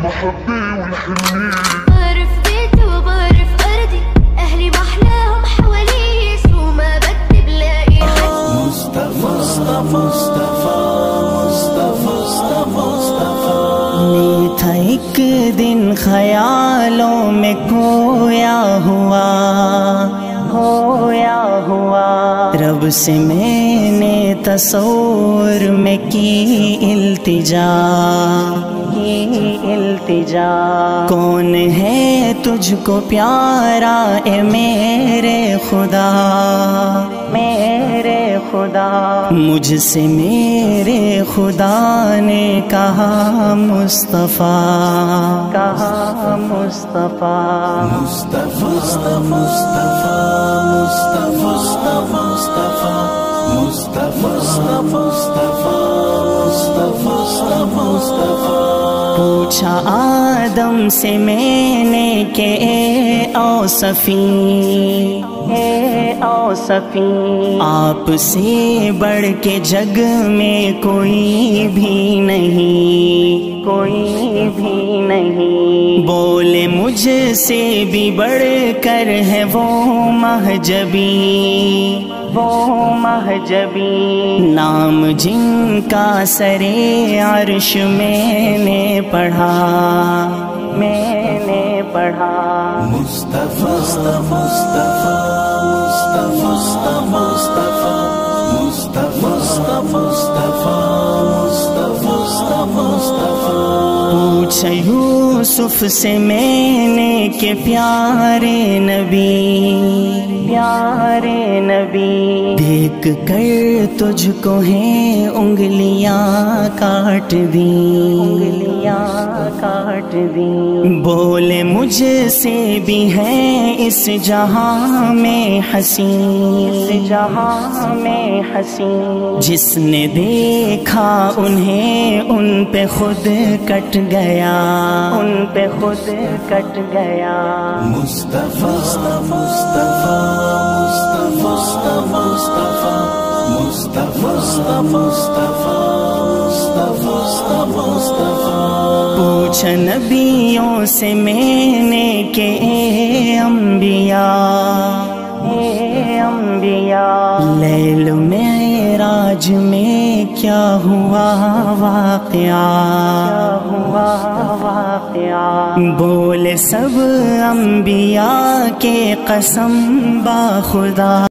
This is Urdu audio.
المحبة والحنية. بعرف بيتي وبعرف أرضي، أهلي محلاهم حوالي، سو ما بدي بلاقي حد. مصطفى مصطفى مصطفى مصطفى میں تھا ایک دن خیالوں میں کھویا ہوا رب سے میں نے تصور میں کی التجا کون ہے تجھ کو پیارا اے میرے خدا مجھ سے میرے خدا نے کہا مصطفیٰ پوچھا آدم سے میں نے کہ اے اوصفی آپ سے بڑھ کے جگ میں کوئی بھی نہیں بولے مجھ سے بھی بڑھ کر ہے وہ مہجبی نام جن کا سرے عرش میں نے پڑھا مصطفیٰ پوچھا یوسف سے میں نے کہ پیارے نبی دیکھ کر تجھ کو ہیں انگلیاں کاٹ دی بولے مجھ سے بھی ہیں اس جہاں میں حسین جس نے دیکھا انہیں ان پہ خود کٹ گیا مصطفیٰ پوچھا نبیوں سے میں نے کہ اے انبیاء لیل معراج میں کیا ہوا واقعہ بولے سب انبیاء کے قسم با خدا